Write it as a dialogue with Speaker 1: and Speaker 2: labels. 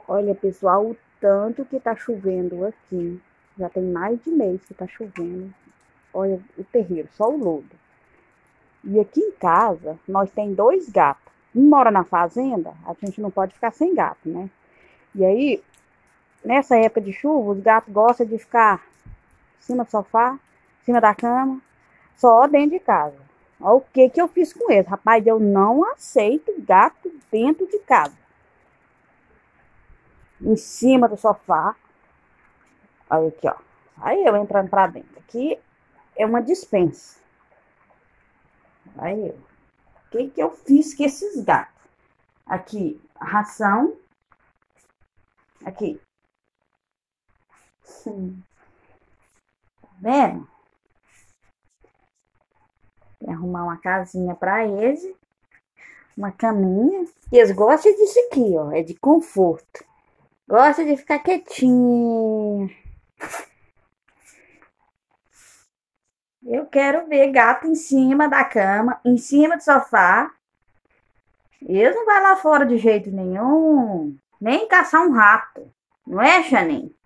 Speaker 1: Olha, pessoal, o tanto que tá chovendo aqui. Já tem mais de mês que tá chovendo. Olha o terreiro, só o lodo. E aqui em casa, nós tem dois gatos. Um mora na fazenda, a gente não pode ficar sem gato, né? E aí, nessa época de chuva, os gatos gostam de ficar em cima do sofá, em cima da cama, só dentro de casa. Olha o que eu fiz com eles. Rapaz, eu não aceito gato dentro de casa. Em cima do sofá. Olha aqui, ó. Aí eu entrando pra dentro. Aqui é uma dispensa. Aí eu. O que eu fiz com esses gatos? Aqui, ração. Aqui. Sim. Tá vendo? Tem que arrumar uma casinha pra eles. Uma caminha. E eles gostam disso aqui, ó. É de conforto. Gosta de ficar quietinho. Eu quero ver gato em cima da cama, em cima do sofá. Eles não vão lá fora de jeito nenhum. Nem caçar um rato. Não é, Chanin?